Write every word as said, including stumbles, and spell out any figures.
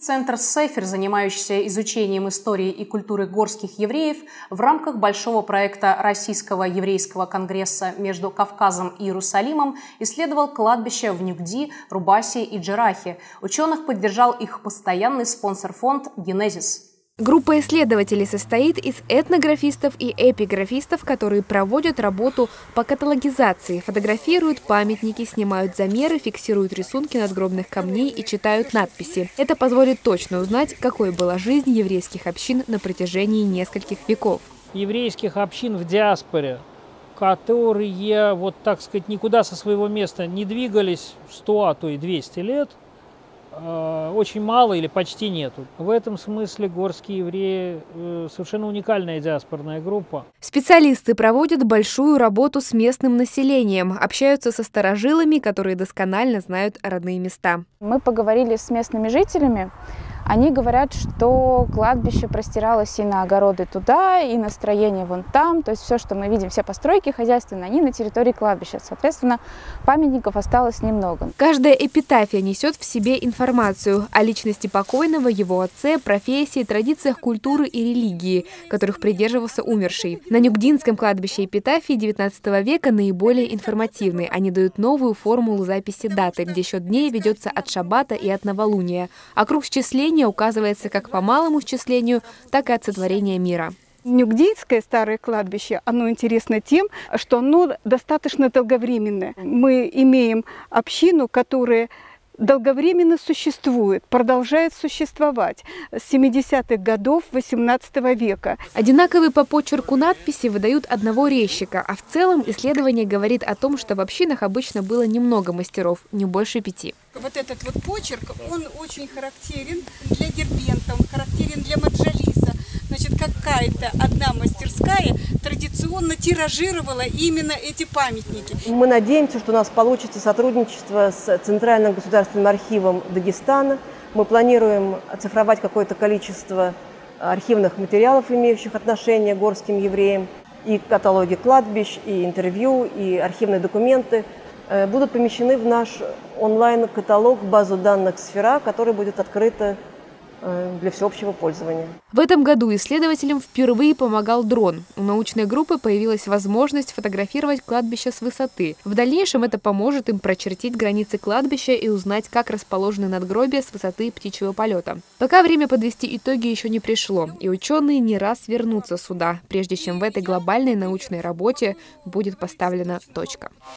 Центр «Сефер», занимающийся изучением истории и культуры горских евреев, в рамках большого проекта Российского еврейского конгресса между Кавказом и Иерусалимом исследовал кладбища в Нюгди, Рубасе и Джерахе. Ученых поддержал их постоянный спонсор-фонд «Генезис». Группа исследователей состоит из этнографистов и эпиграфистов, которые проводят работу по каталогизации, фотографируют памятники, снимают замеры, фиксируют рисунки надгробных камней и читают надписи. Это позволит точно узнать, какой была жизнь еврейских общин на протяжении нескольких веков. Еврейских общин в диаспоре, которые, вот так сказать, никуда со своего места не двигались сто, а то и двести лет, очень мало или почти нету. В этом смысле горские евреи совершенно уникальная диаспорная группа. Специалисты проводят большую работу с местным населением, общаются со старожилами, которые досконально знают родные места. Мы поговорили с местными жителями. Они говорят, что кладбище простиралось и на огороды туда, и на строение вон там. То есть все, что мы видим, все постройки хозяйственные, они на территории кладбища. Соответственно, памятников осталось немного. Каждая эпитафия несет в себе информацию о личности покойного, его отце, профессии, традициях культуры и религии, которых придерживался умерший. На Нюгдинском кладбище эпитафии девятнадцатого века наиболее информативны. Они дают новую формулу записи даты, где счет дней ведется от шаббата и от новолуния. А круг счисления указывается как по малому счислению, так и от сотворения мира. Нюгдинское старое кладбище, оно интересно тем, что оно достаточно долговременное. Мы имеем общину, которая долговременно существует, продолжает существовать с семидесятых годов восемнадцатого века. Одинаковые по почерку надписи выдают одного резчика, а в целом исследование говорит о том, что в общинах обычно было немного мастеров, не больше пяти. Вот этот вот почерк, он очень характерен для Дербента, он характерен для Маджалиса. Значит, какая-то одна мастерская традиционно тиражировала именно эти памятники. Мы надеемся, что у нас получится сотрудничество с Центральным государственным архивом Дагестана. Мы планируем оцифровать какое-то количество архивных материалов, имеющих отношение к горским евреям. И каталоги кладбищ, и интервью, и архивные документы будут помещены в наш онлайн-каталог, базу данных «Сфера», которая будет открыта для всеобщего пользования. В этом году исследователям впервые помогал дрон. У научной группы появилась возможность фотографировать кладбище с высоты. В дальнейшем это поможет им прочертить границы кладбища и узнать, как расположены надгробия с высоты птичьего полета. Пока время подвести итоги еще не пришло, и ученые не раз вернутся сюда, прежде чем в этой глобальной научной работе будет поставлена точка.